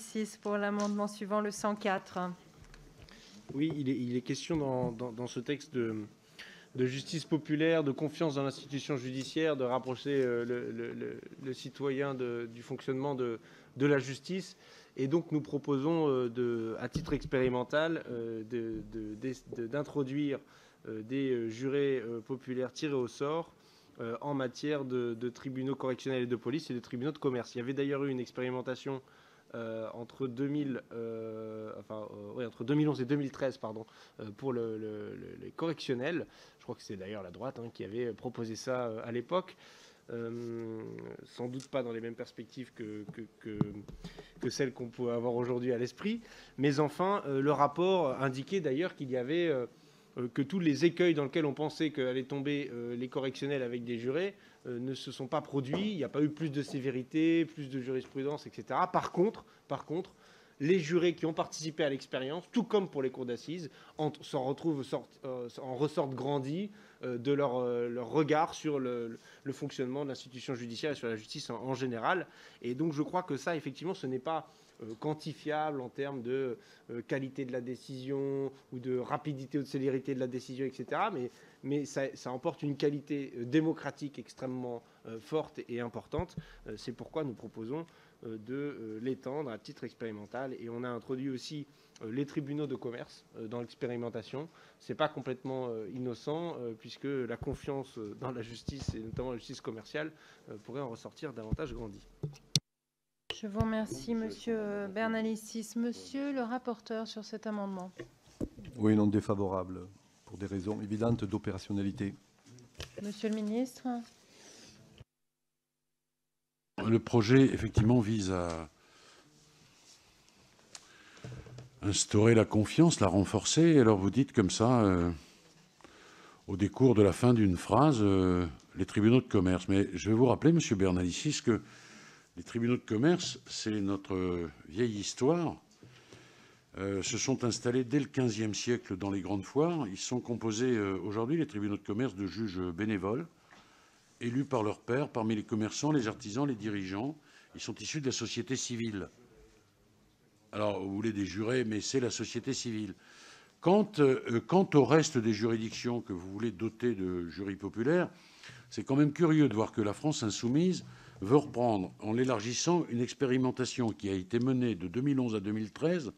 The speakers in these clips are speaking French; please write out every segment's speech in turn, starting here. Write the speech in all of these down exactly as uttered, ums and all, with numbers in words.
Bernalicis, pour l'amendement suivant, le cent quatre. Oui, il est, il est question dans, dans, dans ce texte de, de justice populaire, de confiance dans l'institution judiciaire, de rapprocher euh, le, le, le, le citoyen de, du fonctionnement de, de la justice. Et donc nous proposons, euh, de, à titre expérimental, euh, de, de, de, d'introduire euh, des jurés euh, populaires tirés au sort euh, en matière de, de tribunaux correctionnels et de police et de tribunaux de commerce. Il y avait d'ailleurs eu une expérimentation Euh, entre, deux mille, euh, enfin, euh, ouais, entre deux mille onze et deux mille treize pardon, euh, pour le, le, le, les correctionnels. Je crois que c'est d'ailleurs la droite hein, qui avait proposé ça euh, à l'époque. Euh, sans doute pas dans les mêmes perspectives que, que, que, que celles qu'on peut avoir aujourd'hui à l'esprit. Mais enfin, euh, le rapport indiquait d'ailleurs qu'il y avait... Euh, que tous les écueils dans lesquels on pensait qu'allaient tomber euh, les correctionnels avec des jurés euh, ne se sont pas produits. Il n'y a pas eu plus de sévérité, plus de jurisprudence, et cetera. Par contre, par contre, les jurés qui ont participé à l'expérience, tout comme pour les cours d'assises, en, s'en retrouvent, sortent, euh, en ressortent grandis euh, de leur, euh, leur regard sur le, le fonctionnement de l'institution judiciaire et sur la justice en, en général. Et donc je crois que ça, effectivement, ce n'est pas quantifiable en termes de euh, qualité de la décision ou de rapidité ou de célérité de la décision, et cetera. Mais, mais ça, ça emporte une qualité démocratique extrêmement euh, forte et importante. Euh, c'est pourquoi nous proposons euh, de euh, l'étendre à titre expérimental. Et on a introduit aussi euh, les tribunaux de commerce euh, dans l'expérimentation. Ce n'est pas complètement euh, innocent, euh, puisque la confiance dans la justice, et notamment la justice commerciale, euh, pourrait en ressortir davantage grandie. Je vous remercie, Monsieur Bernalicis. Monsieur le rapporteur sur cet amendement. Oui, non défavorable, pour des raisons évidentes d'opérationnalité. Monsieur le ministre. Le projet, effectivement, vise à instaurer la confiance, la renforcer. Alors vous dites comme ça, euh, au décours de la fin d'une phrase, euh, les tribunaux de commerce. Mais je vais vous rappeler, Monsieur Bernalicis, que les tribunaux de commerce, c'est notre vieille histoire, euh, se sont installés dès le quinzième siècle dans les grandes foires. Ils sont composés euh, aujourd'hui, les tribunaux de commerce, de juges bénévoles, élus par leurs pairs, parmi les commerçants, les artisans, les dirigeants. Ils sont issus de la société civile. Alors, vous voulez des jurés, mais c'est la société civile. Quant, euh, quant au reste des juridictions que vous voulez doter de jurys populaires, c'est quand même curieux de voir que la France insoumise veut reprendre, en l'élargissant, une expérimentation qui a été menée de deux mille onze à deux mille treize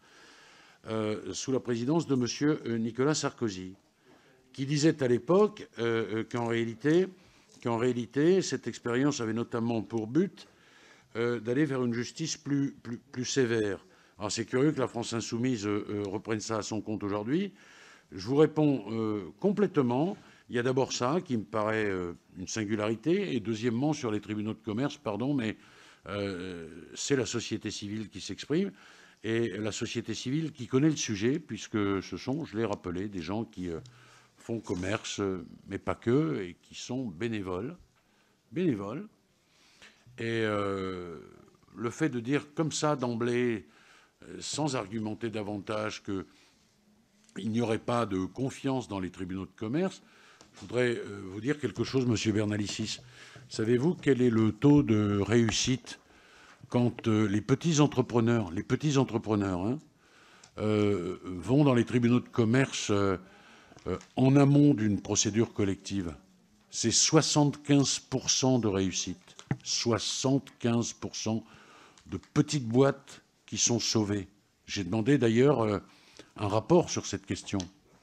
euh, sous la présidence de M. Nicolas Sarkozy, qui disait à l'époque euh, qu'en réalité, qu'en réalité, cette expérience avait notamment pour but euh, d'aller vers une justice plus, plus, plus sévère. Alors c'est curieux que la France insoumise euh, reprenne ça à son compte aujourd'hui. Je vous réponds euh, complètement. Il y a d'abord ça qui me paraît euh, une singularité, et deuxièmement, sur les tribunaux de commerce, pardon, mais euh, c'est la société civile qui s'exprime, et la société civile qui connaît le sujet, puisque ce sont, je l'ai rappelé, des gens qui euh, font commerce, euh, mais pas que, et qui sont bénévoles. Bénévoles. Et euh, le fait de dire comme ça d'emblée, euh, sans argumenter davantage, qu'il n'y aurait pas de confiance dans les tribunaux de commerce, je voudrais vous dire quelque chose, Monsieur Bernalicis. Savez-vous quel est le taux de réussite quand les petits entrepreneurs, les petits entrepreneurs hein, euh, vont dans les tribunaux de commerce euh, euh, en amont d'une procédure collective? C'est soixante-quinze pour cent de réussite. soixante-quinze pour cent de petites boîtes qui sont sauvées. J'ai demandé d'ailleurs euh, un rapport sur cette question.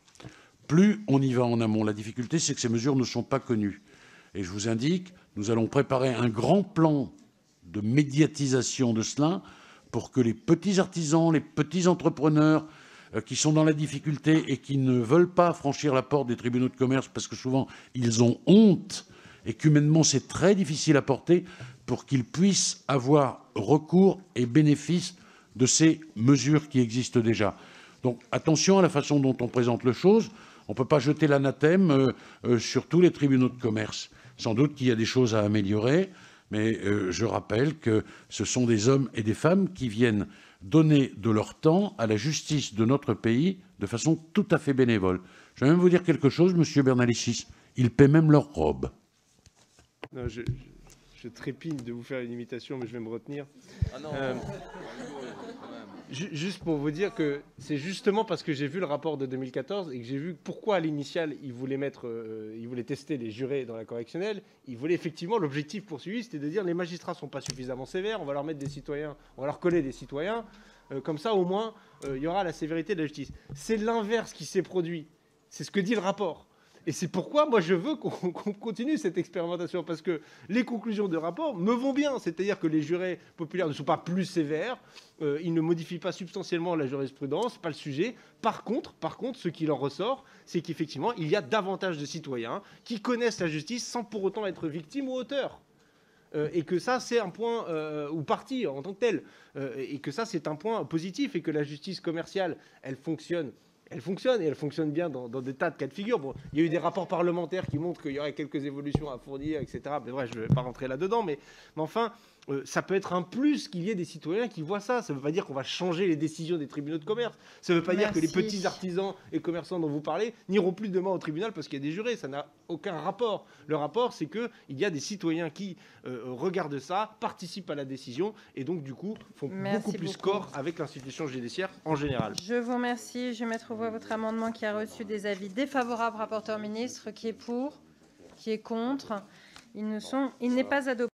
Plus on y va en amont. La difficulté, c'est que ces mesures ne sont pas connues. Et je vous indique, nous allons préparer un grand plan de médiatisation de cela pour que les petits artisans, les petits entrepreneurs euh, qui sont dans la difficulté et qui ne veulent pas franchir la porte des tribunaux de commerce parce que souvent ils ont honte et qu'humainement c'est très difficile à porter, pour qu'ils puissent avoir recours et bénéfice de ces mesures qui existent déjà. Donc attention à la façon dont on présente les choses. On ne peut pas jeter l'anathème euh, euh, sur tous les tribunaux de commerce. Sans doute qu'il y a des choses à améliorer, mais euh, je rappelle que ce sont des hommes et des femmes qui viennent donner de leur temps à la justice de notre pays de façon tout à fait bénévole. Je vais même vous dire quelque chose, Monsieur Bernalicis, ils paient même leur robe. Non, je, je, je trépigne de vous faire une imitation, mais je vais me retenir. Ah non, euh, Juste pour vous dire que c'est justement parce que j'ai vu le rapport de deux mille quatorze et que j'ai vu pourquoi à l'initial il voulait mettre, euh, il voulait tester les jurés dans la correctionnelle. Il voulait effectivement, l'objectif poursuivi, c'était de dire les magistrats sont pas suffisamment sévères, on va leur mettre des citoyens, on va leur coller des citoyens, euh, comme ça au moins euh, il y aura la sévérité de la justice. C'est l'inverse qui s'est produit. C'est ce que dit le rapport. Et c'est pourquoi moi je veux qu'on qu'on continue cette expérimentation, parce que les conclusions de rapport me vont bien, c'est-à-dire que les jurés populaires ne sont pas plus sévères, euh, ils ne modifient pas substantiellement la jurisprudence, pas le sujet. Par contre, par contre, ce qu'il en ressort, c'est qu'effectivement, il y a davantage de citoyens qui connaissent la justice sans pour autant être victimes ou auteurs. Euh, et que ça, c'est un point, euh, ou partie en tant que tel, euh, et que ça, c'est un point positif, et que la justice commerciale, elle fonctionne. Elle fonctionne, et elle fonctionne bien dans, dans des tas de cas de figure. Bon, il y a eu des rapports parlementaires qui montrent qu'il y aurait quelques évolutions à fournir, et cetera. Mais ouais, je ne vais pas rentrer là-dedans. Mais, mais enfin, euh, ça peut être un plus qu'il y ait des citoyens qui voient ça. Ça ne veut pas dire qu'on va changer les décisions des tribunaux de commerce. Ça ne veut pas Merci. dire que les petits artisans et commerçants dont vous parlez n'iront plus demain au tribunal parce qu'il y a des jurés. Ça n'a aucun rapport. Le rapport, c'est qu'il y a des citoyens qui euh, regardent ça, participent à la décision, et donc, du coup, font Merci beaucoup plus beaucoup. corps avec l'institution judiciaire en général. Je vous remercie. Je vais mettre au voie votre amendement qui a reçu des avis défavorables, rapporteur ministre. Qui est pour? Qui est contre? Ils ne sont, il n'est pas adopté.